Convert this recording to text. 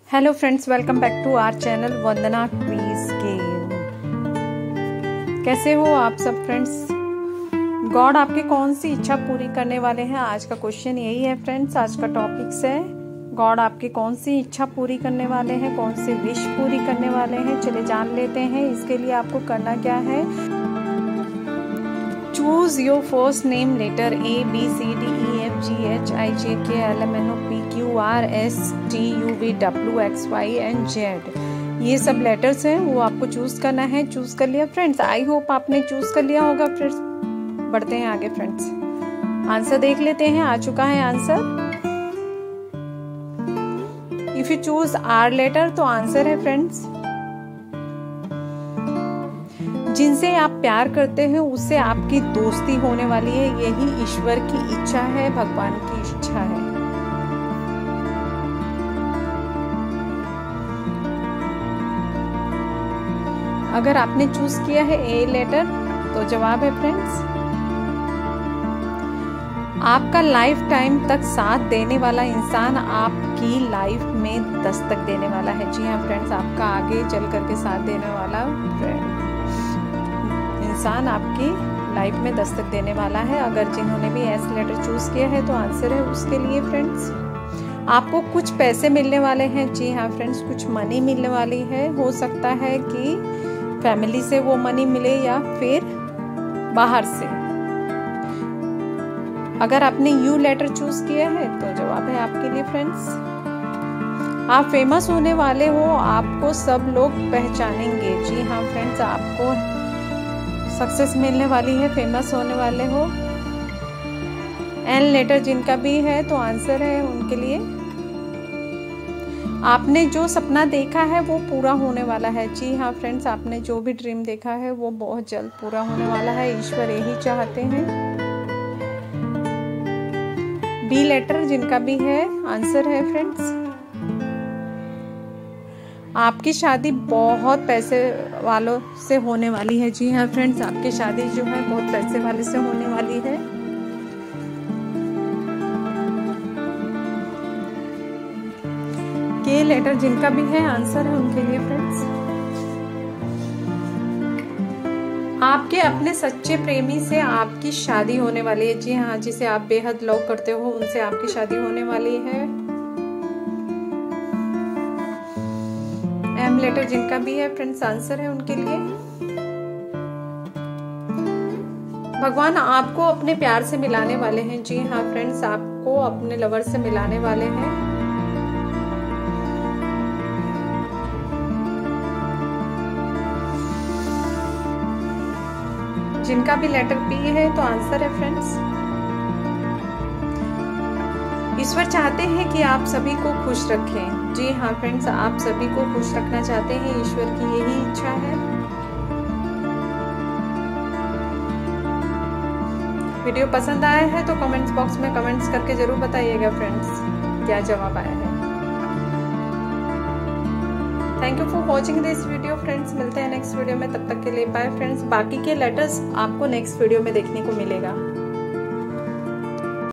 Hello friends, welcome back to our channel Vandana quiz game. कैसे हो आप सब फ्रेंड्स? गॉड आपकी कौन सी इच्छा पूरी करने वाले हैं? आज का क्वेश्चन यही है फ्रेंड्स। आज का टॉपिक्स है गॉड आपकी कौन सी इच्छा पूरी करने वाले हैं, कौन सी विश पूरी करने वाले हैं। चलिए जान लेते हैं। इसके लिए आपको करना क्या है, choose your first name letter ABCDEFGHIJKLMNOPQRSTUVWXYZ। ये सब लेटर्स हैं, वो आपको चूज करना है। चूज कर लिया फ्रेंड्स? आई होप आपने चूज कर लिया होगा फ्रेंड्स। बढ़ते हैं आगे फ्रेंड्स, आंसर देख लेते हैं। आ चुका है answer. If you choose R letter तो आंसर है फ्रेंड्स, जिनसे आप प्यार करते हैं उससे आपकी दोस्ती होने वाली है। यही ईश्वर की इच्छा है, भगवान की इच्छा है। अगर आपने चूज किया है ए लेटर तो जवाब है फ्रेंड्स, आपका लाइफ टाइम तक साथ देने वाला इंसान आपकी लाइफ में दस्तक देने वाला है। जी हाँ फ्रेंड्स, आपका आगे चल करके साथ देने वाला इंसान आपकी लाइफ में दस्तक देने वाला है। अगर जिन्होंने भी एस लेटर चूज किया है तो आंसर है उसके लिए फ्रेंड्स, आपको कुछ पैसे मिलने वाले हैं। जी हाँ फ्रेंड्स, कुछ मनी मिलने वाली है। हो सकता है कि फैमिली से वो मनी मिले या फिर बाहर से। अगर आपने यू लेटर चूज किया है तो जवाब है आपके लिए फ्रेंड्स, आप फेमस होने वाले हो, आपको सब लोग पहचानेंगे। जी हाँ फ्रेंड्स, आपको सक्सेस मिलने वाली है, फेमस होने वाले हो। एन लेटर जिनका भी है तो आंसर है उनके लिए, आपने जो सपना देखा है वो पूरा होने वाला है। जी हाँ फ्रेंड्स, आपने जो भी ड्रीम देखा है वो बहुत जल्द पूरा होने वाला है। ईश्वर यही चाहते हैं। बी लेटर जिनका भी है आंसर है फ्रेंड्स, आपकी शादी बहुत पैसे वालों से होने वाली है। जी हाँ फ्रेंड्स, आपकी शादी जो है बहुत पैसे वाले से होने वाली है। के लेटर जिनका भी है आंसर है उनके लिए फ्रेंड्स, आपके अपने सच्चे प्रेमी से आपकी शादी होने वाली है। जी हाँ, जिसे आप बेहद लव करते हो उनसे आपकी शादी होने वाली है। एम लेटर जिनका भी है फ्रेंड्स आंसर है उनके लिए, भगवान आपको अपने प्यार से मिलाने वाले हैं। जी हाँ फ्रेंड्स, आपको अपने लवर से मिलाने वाले हैं। जिनका भी लेटर पी है तो आंसर है फ्रेंड्स, ईश्वर चाहते हैं कि आप सभी को खुश रखें। जी हाँ फ्रेंड्स, आप सभी को खुश रखना चाहते हैं, ईश्वर की यही इच्छा है। वीडियो पसंद आया है तो कमेंट्स बॉक्स में कमेंट्स करके जरूर बताइएगा फ्रेंड्स क्या जवाब आया है। Thank you for watching this video friends. मिलते हैं नेक्स्ट वीडियो में, तब तक के लिए बाय फ्रेंड्स। बाकी के लेटर्स आपको नेक्स्ट वीडियो में देखने को मिलेगा।